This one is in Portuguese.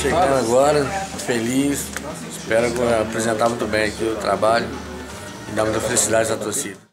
chegando agora, feliz. Espero apresentar muito bem aqui o trabalho e dar muita felicidade à torcida.